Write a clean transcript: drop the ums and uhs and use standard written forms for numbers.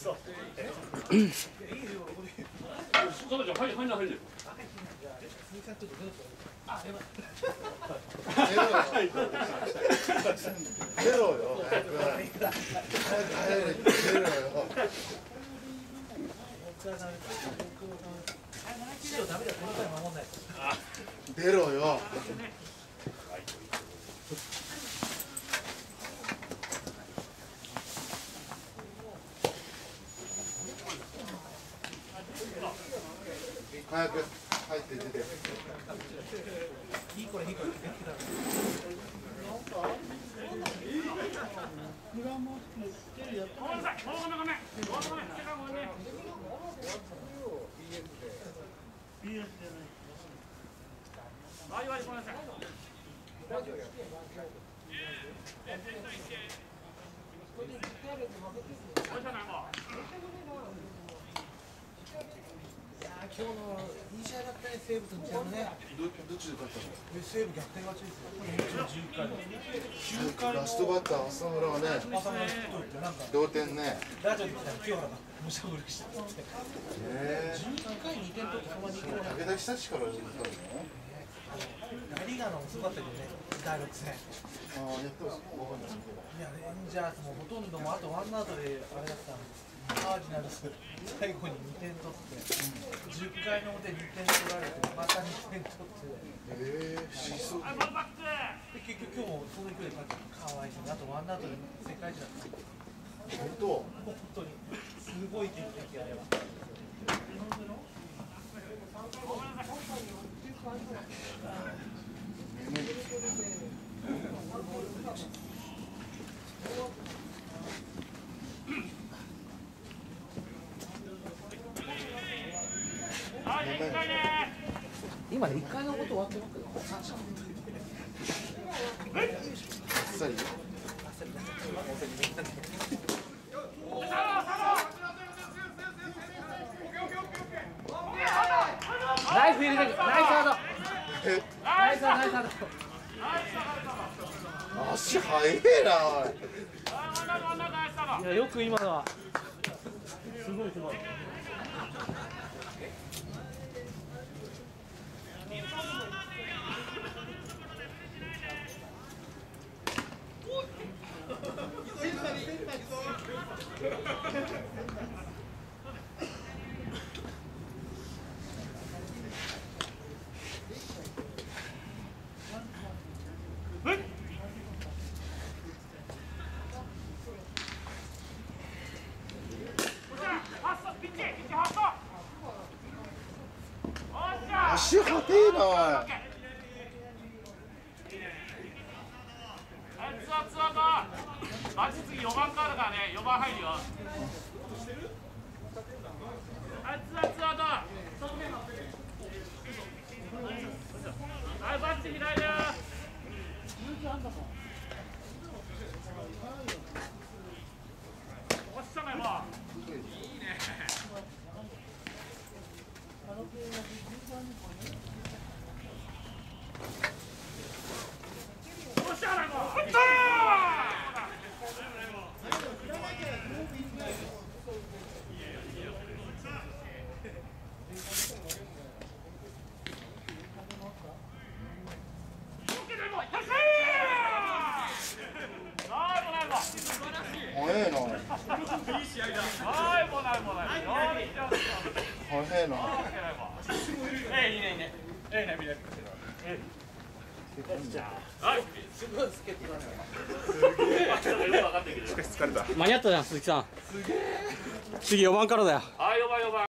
出ろよ。出ろよ。早く入って出て。いい子いい子。今日のいい試合だったね、西武と日ハムね。どっちで勝ったの？西武逆転勝ちですよ。11回。ラストバッター浅村がね、同点ね。ラジオで来たら清原がむしゃぶりしたって。11回2点取ってそのまま2点。武田久志から打ったの？ラリーガーの遅かったけどね、第6戦。ああ、やってます。いや、レンジャーズもほとんどもあとワンアウトであれだったんです。カージナルス最後に2点取って、10回の表2点取られて、また2点取って、不思議そう。で、結局今日もその勢いで勝って、かわいそうに、あとワンアウトで世界一だった。本当に、すごい天気あれは。今ね、1回のこと終わってますけど、3者あっさり。ナイスフィールディング、ナイスアウト。ナイスアウト。足速えな。いや、よく今のは。すごいすごい。足速えな。 マジ次4番からだからね、4番入るよ。はい、バッチ左だよ。おっしゃないわ。いいね。おっしゃないわ。 早えな。早えな。 いいねいいね。いいね見れる。 すごい助っ人だね。 すげえ。 間に合ったじゃん鈴木さん。次4番からだよ。 はい4番。